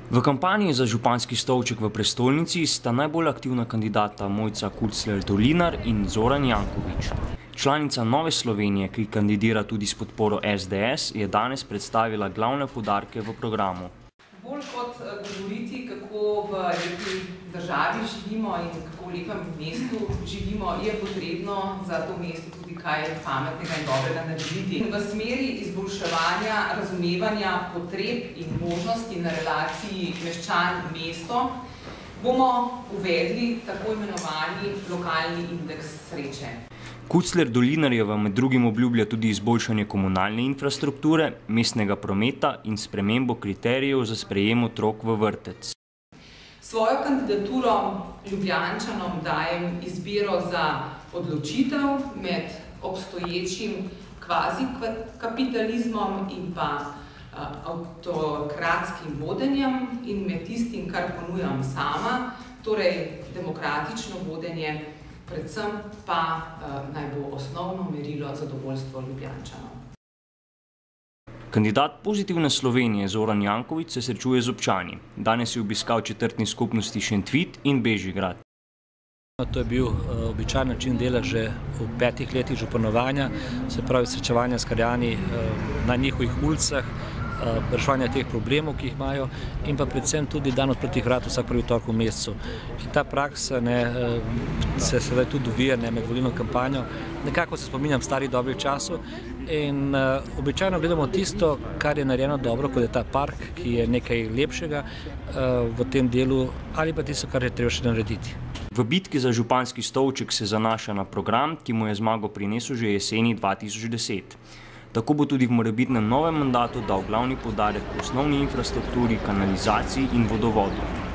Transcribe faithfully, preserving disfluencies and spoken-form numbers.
V kampanji za županski stolček v prestolnici sta najbolj aktivna kandidata Mojca Kucler-Dolinar in Zoran Janković. Članica Nove Slovenije, ki kandidira tudi s podporo S D S, je danes predstavila glavne poudarke v programu. Bolj kot govoriti, kako v lepi državi živimo in kako v lepem mestu živimo, je potrebno za to mesto tudi kaj pametnega in dobrega narediti. V smeri izboljševanja razumevanja potreb in možnosti na relaciji meščan-mesto bomo uvedli tako imenovani lokalni indeks sreče. Kucler-Dolinarjeva med drugim obljublja tudi izboljšanje komunalne infrastrukture, mestnega prometa in spremembo kriterijev za sprejem otrok v vrtec. Svojo kandidaturo Ljubljančanom dajem izbiro za odločitev med obstoječim kvazikapitalizmom in pa avtokratskim vodenjem in med tistim, kar ponujam sama, torej demokratično vodenje, predvsem pa naj bo osnovno merilo zadovoljstvo Ljubljančanov. Kandidat Pozitivne Slovenije Zoran Janković se srečuje z občani. Danes je obiskal četrtni skupnosti Šentvit in Bežigrad. To je bil običajen način dela že v petih letih županovanja, se pravi srečevanja s krajani na njihovih ulicah, reševanja teh problemov, ki jih imajo, in pa predvsem tudi dan odprtih vrat vsak prvi torek v mesecu. In ta praksa ne, se sedaj tudi dovija med volilno kampanjo. Nekako se spominjam starih dobrih časov in uh, običajno gledamo tisto, kar je narejeno dobro, kot je ta park, ki je nekaj lepšega uh, v tem delu, ali pa tisto, kar je treba še narediti. V bitki za županski stolček se zanaša na program, ki mu je zmago prinesel že jeseni dva tisoč deset. Tako bo tudi v morebitnem novem mandatu dal glavni poudarek v osnovni infrastrukturi, kanalizaciji in vodovodu.